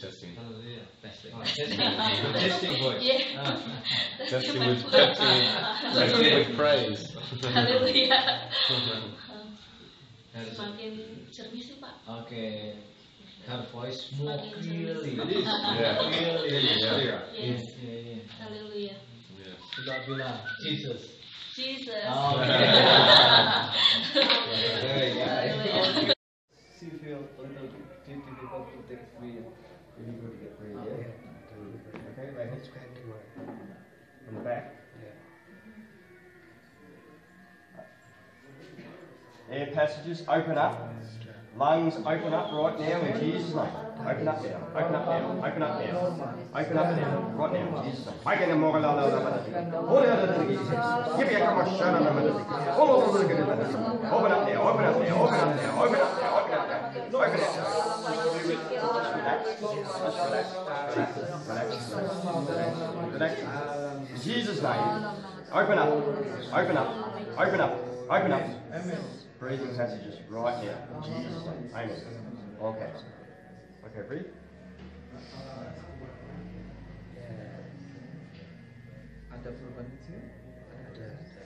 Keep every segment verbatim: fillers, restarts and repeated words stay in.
testing. Hallelujah. Testing. Oh, testing. Testing voice. Yeah. Ah. Testing with testing, testing with praise. Haleluya. Harus- Semakin jernih sih Pak. Okay. Her voice more Semakin clearly. jernih. It is. Yeah. Clearly. It is Yeah. clear. Yes. Yeah, yeah. Haleluya. Yeah. Sudah bilang Jesus. Jesus. Oh, okay. Very Haleluya. She feel a little bit difficult to take breath. Really good to get breath. Okay. Yeah. Okay, right here. On the back. Air passages open up. Lungs open up right now in Jesus' name. Open up now. Open up now. Open up now. Open up now. Right now in Jesus' name. Open up more. La la la la. Open up now. Give me a come on. Shut up. Open up now. Open up now. Open up now. Open up now. Open up now. Open up now. Relax. Just relax. Relax. Relax. Relax. In Jesus' name. Open up. Open up. Open up. Open up. Breathing passages right now. In Jesus' name. Amen. Okay. Okay, breathe. Ada perubahan kecil? Ada.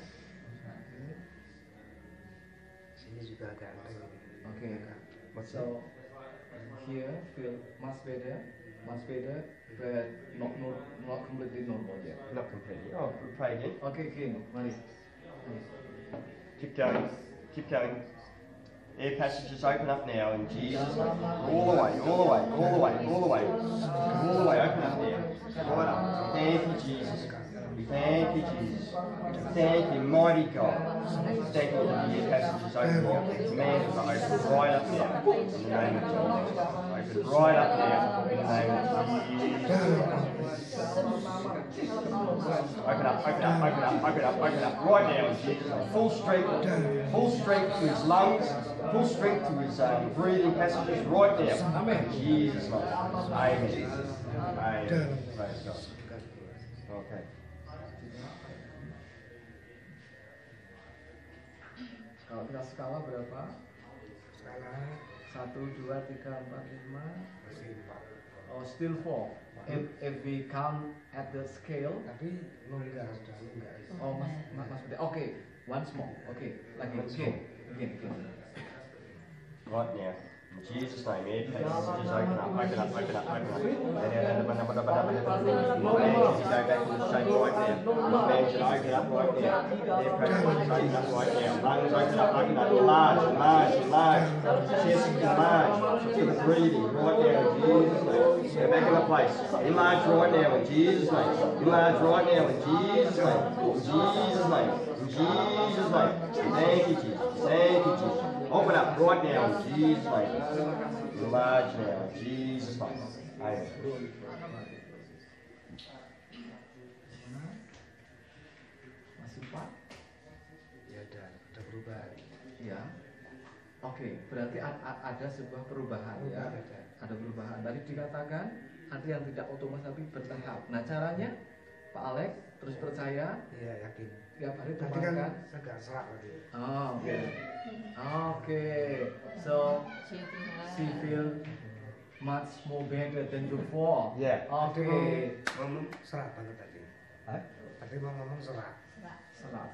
Sini juga agak ada. Okay. So here feel much better, much better, but not not not completely normal yet. Not completely. Oh, pray again. Okay, King. Mari. Keep going. Keep going. Air passages open up now in Jesus' name. All the way, all the way, all the way, all the way. All the way, open up now. Right up. Thank you, Jesus. Thank you, Jesus. Thank you, mighty God. Thank you that the air passages open now. Command it to open right up now. In the name of Jesus. Open right up now. In the name of Jesus. Open up, open up, open up, open up, open up. Right now in Jesus' name. Full strength. Full strength to his lungs. Full strength to his um, breathing passages right now. Amen. Jesus' name. Amen. Amen. Praise God. Okay. Kalau kita skala berapa? Skala Satu, dua, tiga, empat, lima. masih empat. Oh, still four. If if we count at the scale. Tapi longgar sudah longgar. Oh, mas mas mas. Oke, okay. Once more. Oke, okay. Lagi. Again, again, again. Right now, in Jesus' name, air passages open up, open up, open up, open up. And then, and then, and then, and then, and then, go back to the shape right now. Lungs should open up right now. Air passages open up right now. Lungs open up, open up. Enlarge, enlarge, enlarge. Chest enlarge to the breathing right now in Jesus' name. Go back in the place. Enlarge right now in Jesus' name. Enlarge right now in Jesus' name. In Jesus' name. In Jesus' name. Thank you, Jesus. Thank you, Jesus. Open up right now in Jesus' name. Enlarge now in Jesus' name. Amen. Masih empat? Ya ada, ada perubahan. Ya. Oke, berarti a- a- ada sebuah perubahan ya. Ada. Ada perubahan. Tadi dikatakan ada yang tidak otomatis tapi bertahap. Nah, caranya Pak Alex terus percaya Iya yakin. tiap hari Tadi kan tumpahkan. agak serak tadi. Oh, oke. Oke. So she feel much more better than before. Yeah. Oke. Tadi mau ngomong serak banget tadi. Hah? Tadi mau ngomong serak. Serat.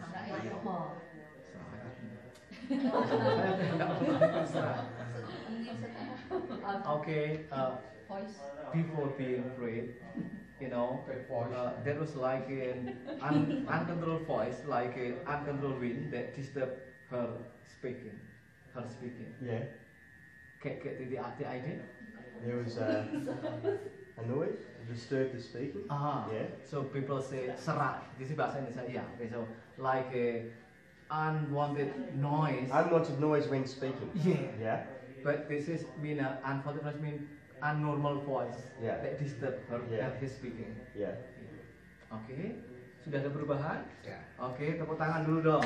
Okay. Uh, before being afraid, you know, uh, there was like an un- uncontrolled voice, like an uncontrolled wind that disturbed her speaking, her speaking. Yeah. Kayak kayak titik hati aja. There was uh, a noise to disturb the speaking. Ah, Yeah. so people say serak. This is bahasa Indonesia. Yeah. Okay, so like a unwanted noise. Unwanted noise when speaking. Yeah. Yeah. But this is mean uh, unwanted noise mean unnormal voice Yeah. that disturb her Yeah. at his speaking. Yeah. Oke, sudah ada perubahan? Ya. Oke, tepuk tangan dulu dong.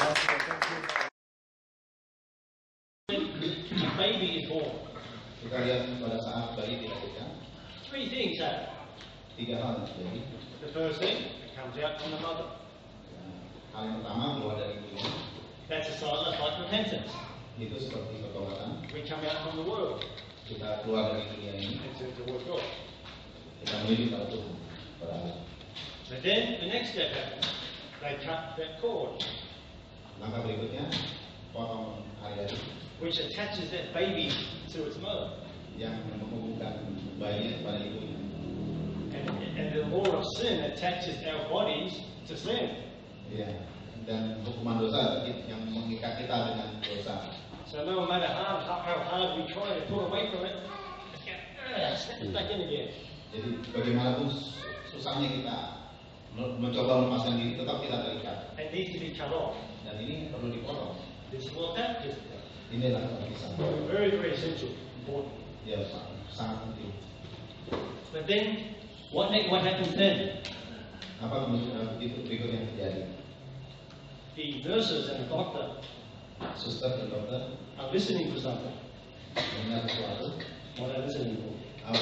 Baby is born. Kita lihat pada saat bayi dilahirkan, Three things happen. tiga hal yang terjadi. The first thing, it comes out from the mother. Hal yang pertama keluar dari ibu, That's a sign, that's like repentance. itu seperti pertobatan. We come out from the world. kita keluar dari dunia ini, and to, to work God. kita menuju pada Tuhan, pada Allah. But then the next step happened. They cut that cord, Langkah berikutnya, potong hari-hari which attaches that baby to its mother. yang menghubungkan bayinya kepada ibunya. And, and the law of sin attaches our bodies to sin. Ya, dan hukuman dosa yang mengikat kita dengan dosa. So no matter how, how hard we try to pull away from it, it's got, uh, snap it back in again. Jadi bagaimanapun susahnya kita mencoba melepaskan diri, tetap kita terikat. It needs to be cut off. Dan ini perlu dipotong. This is what baptism does. Inilah baptisan. Very, very essential, important. Ya, sangat penting. But then, what next, what happens then? Apa kemudian itu berikut yang terjadi? The nurses and the doctor Suster dan dokter are listening for something. mendengar sesuatu. What are they listening for? Apa?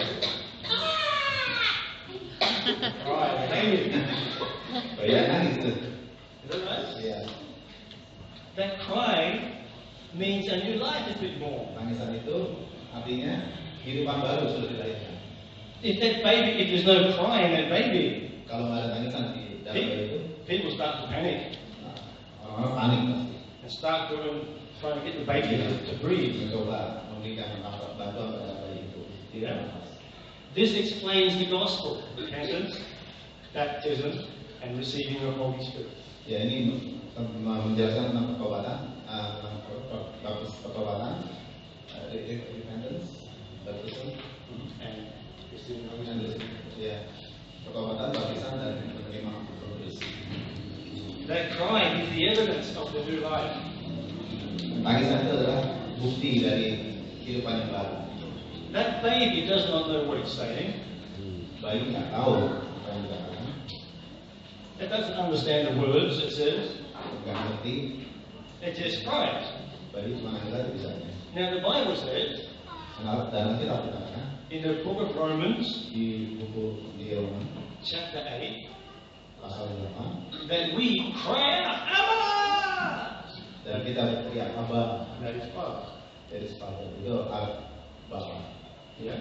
Right, baby. Bayi yang nangis tuh. Is that right? Iya. That crying means a new life has been born. Tangisan itu artinya kehidupan baru sudah dilahirkan. If that baby, if there's no crying in that baby, Kalau nggak ada tangisan di dalam bayi itu, people start to panic nah, orang-orang panik pasti. and start doing, trying to get the baby to, to breathe. Mencoba memberikan bantuan pada bayi itu. Tidak Yeah. nafas. This explains the gospel, repentance, baptism, and receiving the Holy Spirit. Ya, ini menjelaskan tentang pertobatan, uh, tentang baptis pertobatan, uh, repentance, baptism, And receiving the Holy dan Spirit. ya pertobatan, baptisan dan menerima Roh Kudus. That crying is the evidence of the new life. Tangisan itu adalah bukti dari kehidupan yang baru. That baby does not know what it's saying. Bayi nggak tahu apa yang dikatakan, It doesn't understand the words it says. nggak ngerti. It just cries. Bayi cuma nangis aja bisa. Now the Bible says Kenal dalam Alkitab dikatakan in the book of Romans, di buku di Roma chapter eight, pasal delapan that we cry out, Abba! dan kita berteriak Abba That is Father. dari Father itu Ab Bapa. Yeah.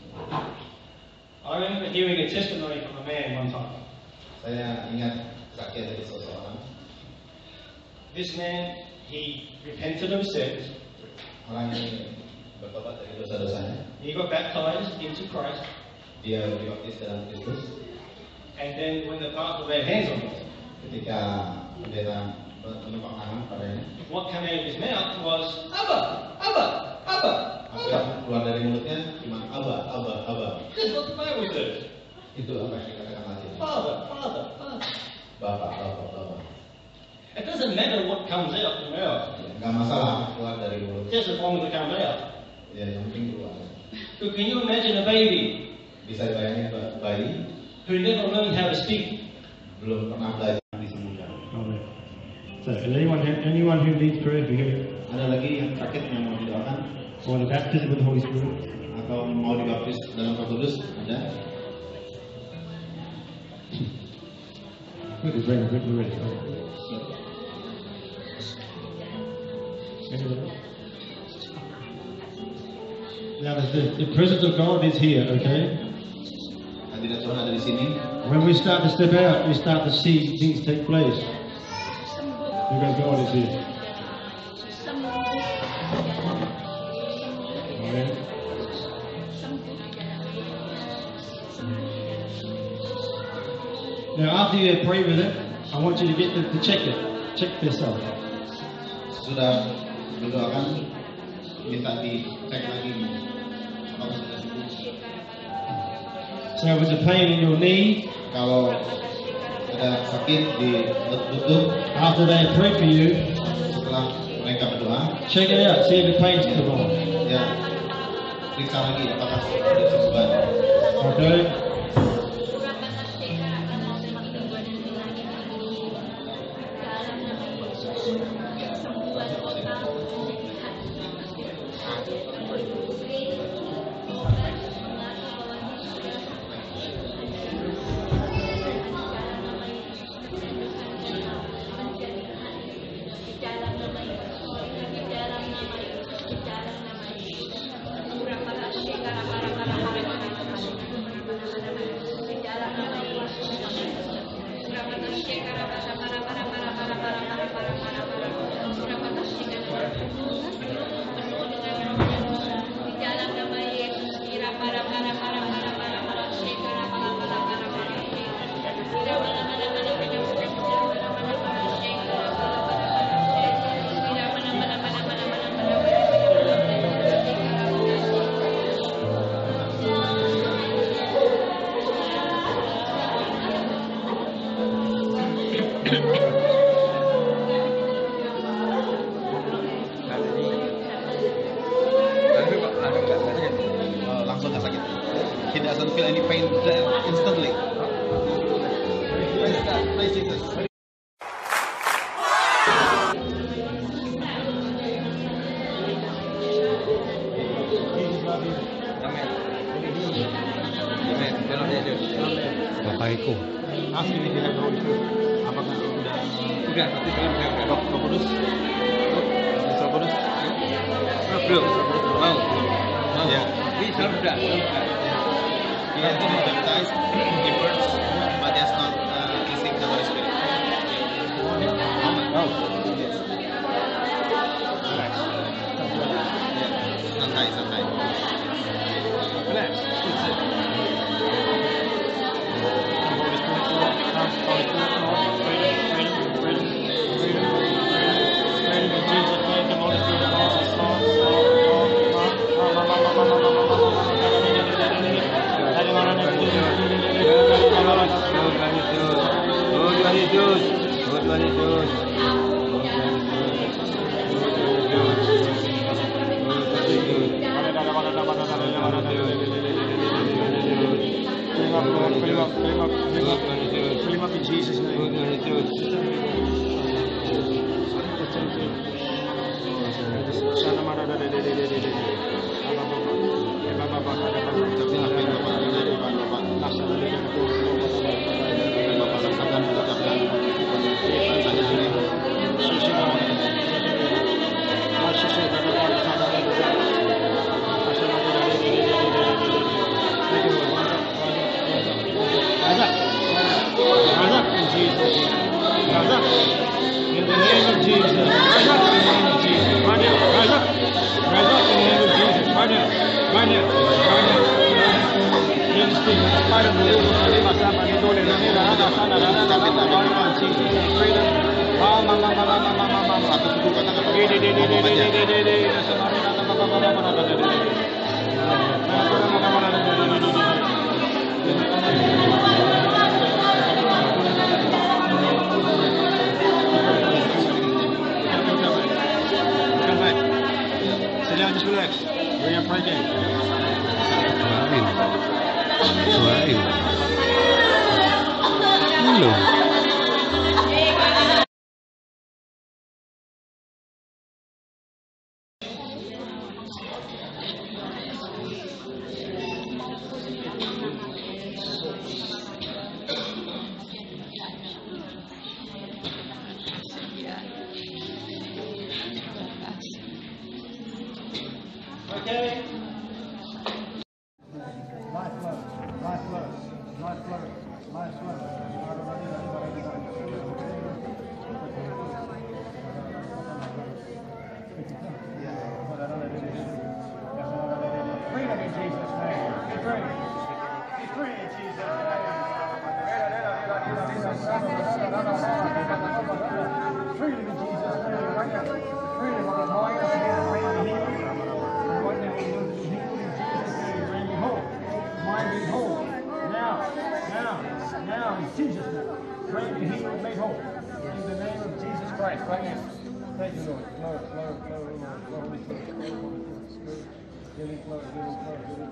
I remember hearing a testimony from a man one time. Saya ingat kesaksian dari seseorang. This man, he repented of sins. Orang ini bertobat dari dosa-dosanya. He got baptized into Christ. Dia dibaptis dalam Kristus. And then when the pastor laid hands on him, Ketika pendeta menumpang tangan padanya, what came out of his mouth was, Abba! Abba! Abba! apa yang keluar dari mulutnya cuma Abba, Abba, Abba. That's what the Bible says. Itu apa yang dikatakan Alkitab. Father, Father, Father. Bapak, Bapak, Bapak. It doesn't matter what comes out of the mouth. Enggak masalah keluar dari mulut. Just as long as it comes out. Ya, yang penting keluar. So can you imagine a baby Bisa dibayangin ba- bayi who never learned how to speak? belum pernah belajar disembuhkan. Amen. So, and anyone, anyone who needs prayer for you, Ada lagi yang sakit yang mau didoakan or the baptism with the Holy Spirit, atau mau dibaptis dalam Roh Kudus? Ada? good, it's ready, good, we're ready. Anyone else? Now, the, the presence of God is here, okay? Hadirat Tuhan ada di sini. When we start to step out, we start to see things take place. Because God is here. Amen. Now, after you pray with it, I want you to get to, to check it. Check yourself. Sudah berdoakan, minta dicek lagi apakah sudah sembuh. So, if there's a pain in your knee, Kalau ada sakit di lutut, after they have prayed for you, setelah mereka berdoa, check it out. See if the pain's still on. ya periksa lagi apakah ada kesembuhan. Okay? doesn't feel any pain instantly. Praise God, praise Jesus. Amin. Bapakku. Asli di dalam Roh itu. Apakah sudah? Sudah, tapi belum saya udah Roh Roh Kudus. Roh Kudus. Oh, belum. Mau. Mau. Ya. Bisa sudah. He has been baptized in words, but he has not uh, received the Holy Spirit. No. Yes. Relax. Yeah. Santai, santai. Relax. That's it. Holy Spirit, Lord. Holy Spirit, Lord. Freedom, freedom, freedom, freedom, freedom. Freedom in Jesus' name. The Holy Spirit, Lord. Lord, Lord, Lord, Lord. Fill him up in Jesus' In the name of Jesus. Rise up in the name of Jesus. Right now. Rise up. Rise up in the name of Jesus. Right now. Right now. Right now. In the spirit, in spite of the little freedom. Ah, mama, mama, mama, mama, mama. Satu suku katakan apa aja. Sit down, just relax. We're gonna pray game. Suain. Suain. Belum. Okay. Life flow, life flow, life flow, life Freedom in Jesus' name. Be free. Be free in Jesus' name. Freedom in Jesus' name. Right now. Freedom of the mind, of the head, of the healing. Right now, we're going to be healed in Jesus' name. Bring me whole. Mind be whole. Now, now, now, in Jesus' name. Bring me healed, made whole. In the name of Jesus Christ, right now. Thank you, Lord. Lord, Lord, Lord, Lord, Holy Spirit, Holy Spirit. Healing flow, healing flow, healing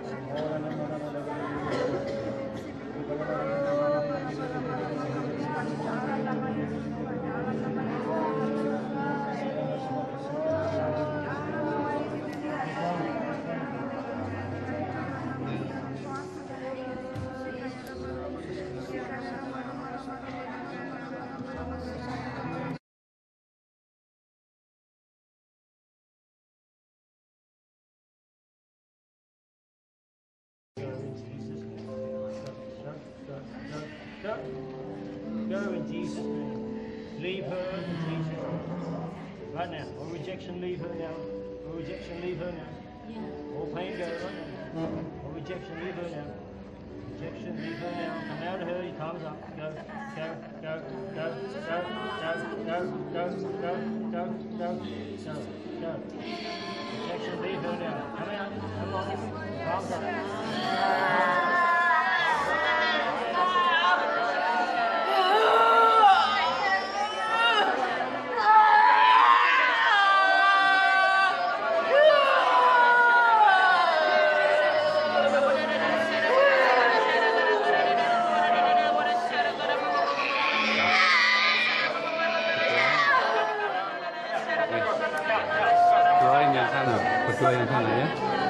Go. Go in Jesus' name. Leave her in Jesus' name. Right now. All rejection, leave her now. All rejection, leave her now. All pain, go right now. All rejection, leave her now. Rejection, leave her now. Come out of her, he comes up. Go, go, go, go, go, go, go, go, go, go, go, go, go. Rejection, leave her now. Come out. Come on. Comes up. Thank you. sana ya.